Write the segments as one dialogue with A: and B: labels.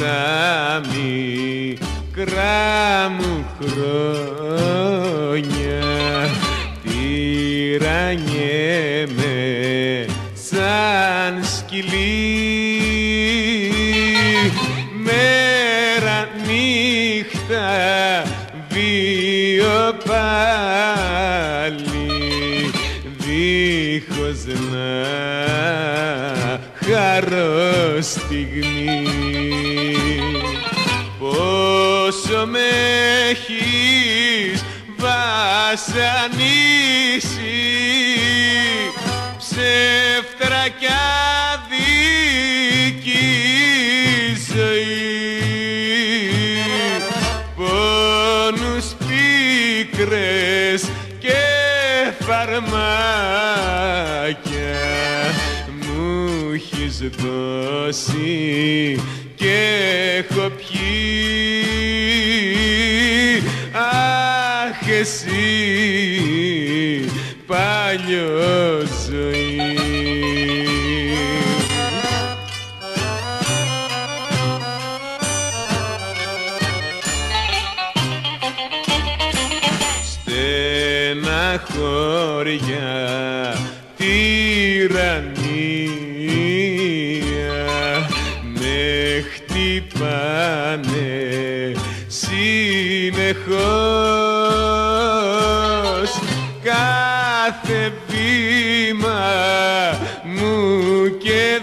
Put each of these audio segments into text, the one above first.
A: στα μικρά μου χρόνια τυραννιέμαι σαν σκυλί, μέρα νύχτα βίο πάλι, δίχως να χαρώ στιγμή. Πόσο με έχεις βασανίσει, ψεύτρα κι αδική ζωή, πόνους πίκρες και φαρμάκια μου έχεις δώσει και έχω πιει. Αχ, εσύ παλιόζωη. Στεναχώρια τυραννία με χτυπάνε συνεχώς, κάθε βήμα μου και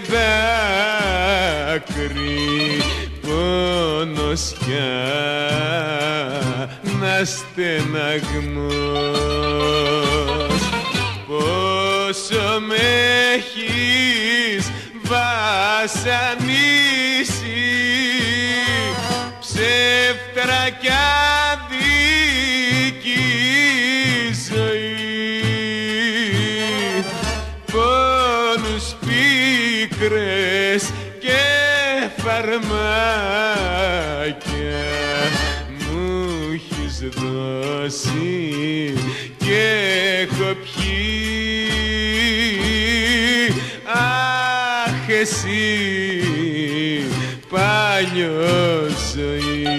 A: δάκρυ, πόνος κι αναστεναγμός. Πόσο με έχεις βασανίσει, ψεύτρα κι αδική ζωή, πόνους πίκρες και φαρμάκια μου έχεις δώσει και έχω πιει. Αχ, εσύ παλιόζωη.